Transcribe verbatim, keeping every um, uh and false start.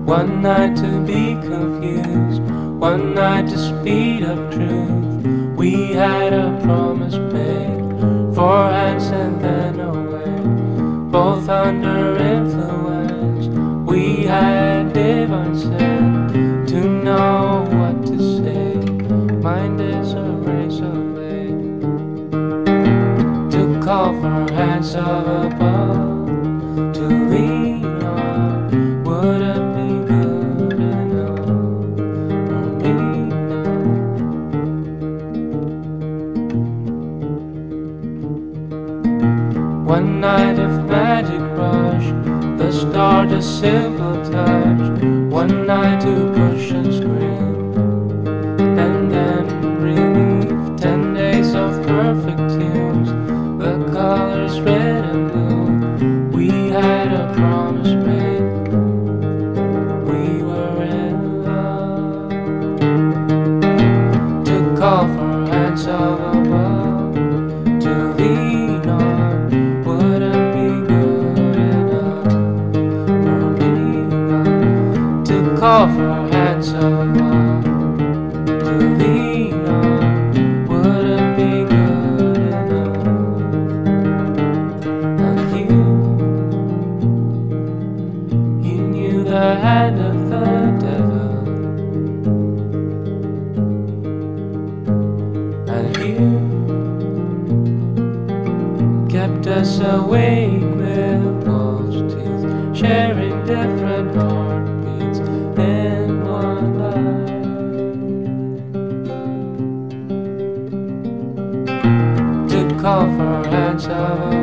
One night to be confused, one night to speed up truth. We had a promise made, four hands and then away, both under influence. We had divine sense to know what to say. Mind is a razor blade to call for hands of above, to lean on. Would it be good enough for me now? One night of magic rush, the start a simple touch. One night to push and scream, and then relief. Ten days of perfect tunes, the colors red and blue. We had a promise made, we were in love. To call for hands of above, to lean on. Would it be good enough for me now? To call for hands of above, to lean on. Would it be good enough? And you, you knew the hand of the devil, and you kept us awake with false teeth, sharing different heartbeats in one life. To call for hands of